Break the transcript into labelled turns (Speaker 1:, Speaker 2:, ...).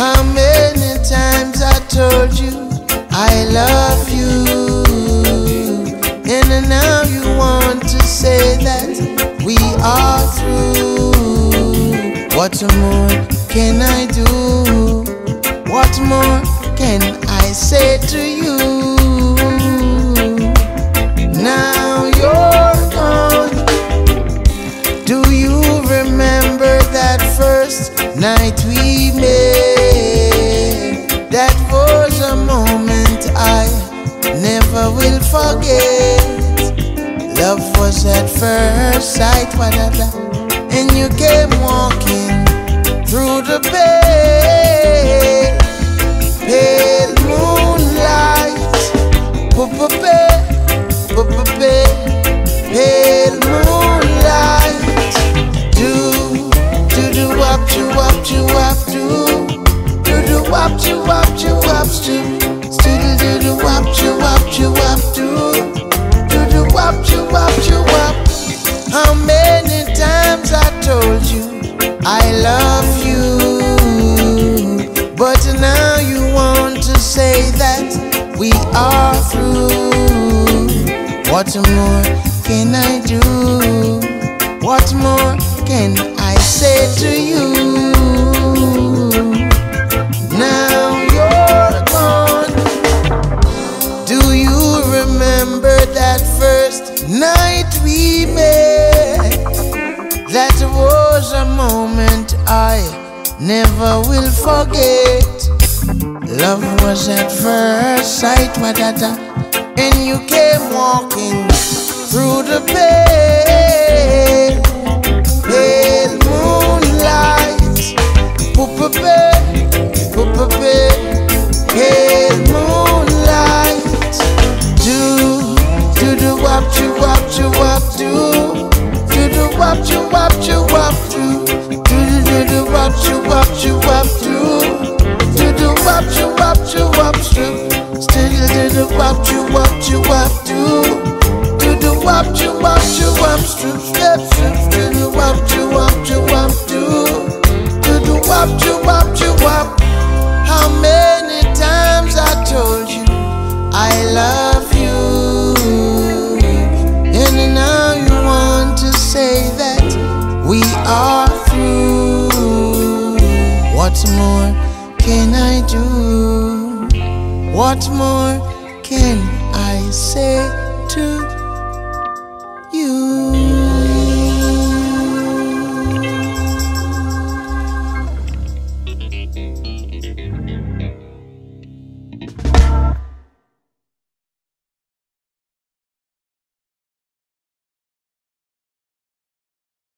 Speaker 1: How many times I told you I love you, and now you want to say that we are through. What more can I do? What more can I say to you? Now you're gone. Do you remember that first night we met? That was a moment I never will forget. Love was at first sight, and you came walking through the pale moonlight. Pale moonlight. Do wop to wop to wop do. Do wop to wop to wop do. Still do wop to wop to wop do. Do wop to wop to wop. How many times I told you I love you, but now you want to say that we are through. What more can I do? What more can I say to you? Now you're gone. Do you remember that first night we met? That was a moment I never will forget. Love was at first sight, and you came walking through the pale moonlight. Pale moonlight. Do wop to wop to wop do. Do wop to wop to wop do. Do wop to wop to wop do. Do wop to wop to wop do. Still do wop to wop to wop do. Do wop to wop to wop do. Step do wop to wop to wop do. Do wop to wop to wop. How many times I told you I love you, and now you want to say that we are through. What more can I do? What more can I say to